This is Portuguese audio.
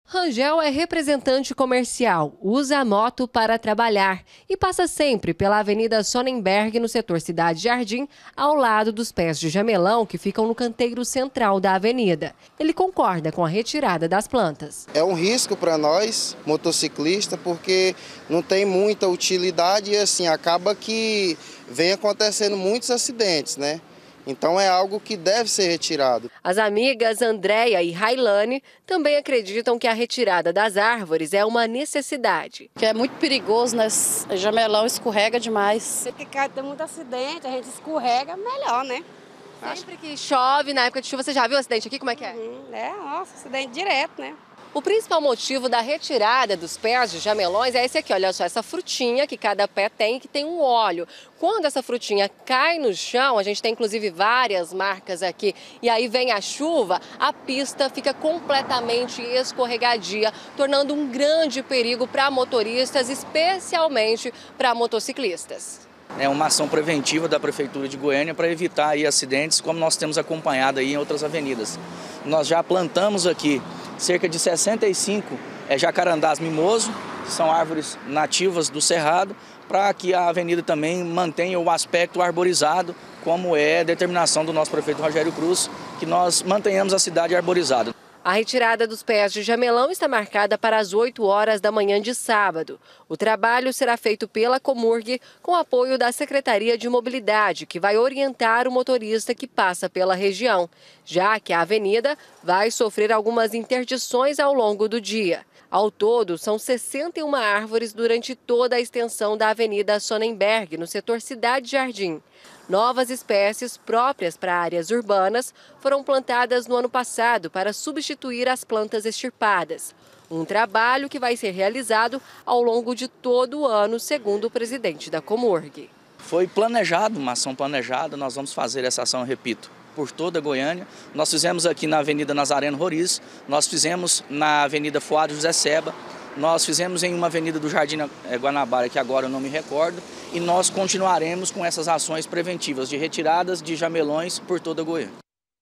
Rangel é representante comercial, usa a moto para trabalhar e passa sempre pela Avenida Sonnenberg, no setor Cidade Jardim, ao lado dos pés de jamelão que ficam no canteiro central da avenida. Ele concorda com a retirada das plantas. É um risco para nós, motociclistas, porque não tem muita utilidade e assim acaba que vem acontecendo muitos acidentes, né? Então é algo que deve ser retirado. As amigas Andréia e Railane também acreditam que a retirada das árvores é uma necessidade. Que é muito perigoso, né? Jamelão escorrega demais. Porque tem muito acidente, a gente escorrega, melhor, né? Sempre que chove, na época de chuva, você já viu o acidente aqui? Como é que é? Nossa, acidente direto, né? O principal motivo da retirada dos pés de jamelões é esse aqui, olha só, essa frutinha que cada pé tem, que tem um óleo. Quando essa frutinha cai no chão, a gente tem inclusive várias marcas aqui, e aí vem a chuva, a pista fica completamente escorregadia, tornando um grande perigo para motoristas, especialmente para motociclistas. É uma ação preventiva da Prefeitura de Goiânia para evitar aí acidentes, como nós temos acompanhado aí em outras avenidas. Nós já plantamos aqui cerca de 65 jacarandás mimoso, que são árvores nativas do Cerrado, para que a avenida também mantenha o aspecto arborizado, como é a determinação do nosso prefeito Rogério Cruz, que nós mantenhamos a cidade arborizada. A retirada dos pés de jamelão está marcada para as 8 horas da manhã de sábado. O trabalho será feito pela Comurg com apoio da Secretaria de Mobilidade, que vai orientar o motorista que passa pela região, já que a avenida vai sofrer algumas interdições ao longo do dia. Ao todo, são 61 árvores durante toda a extensão da Avenida Sonnenberg, no setor Cidade Jardim. Novas espécies próprias para áreas urbanas foram plantadas no ano passado para substituir as plantas extirpadas. Um trabalho que vai ser realizado ao longo de todo o ano, segundo o presidente da Comurg. Foi planejado, uma ação planejada, nós vamos fazer essa ação, repito, por toda Goiânia. Nós fizemos aqui na Avenida Nazareno Roriz, nós fizemos na Avenida Fuado José Seba, nós fizemos em uma avenida do Jardim Guanabara, que agora eu não me recordo, e nós continuaremos com essas ações preventivas de retiradas de jamelões por toda Goiânia.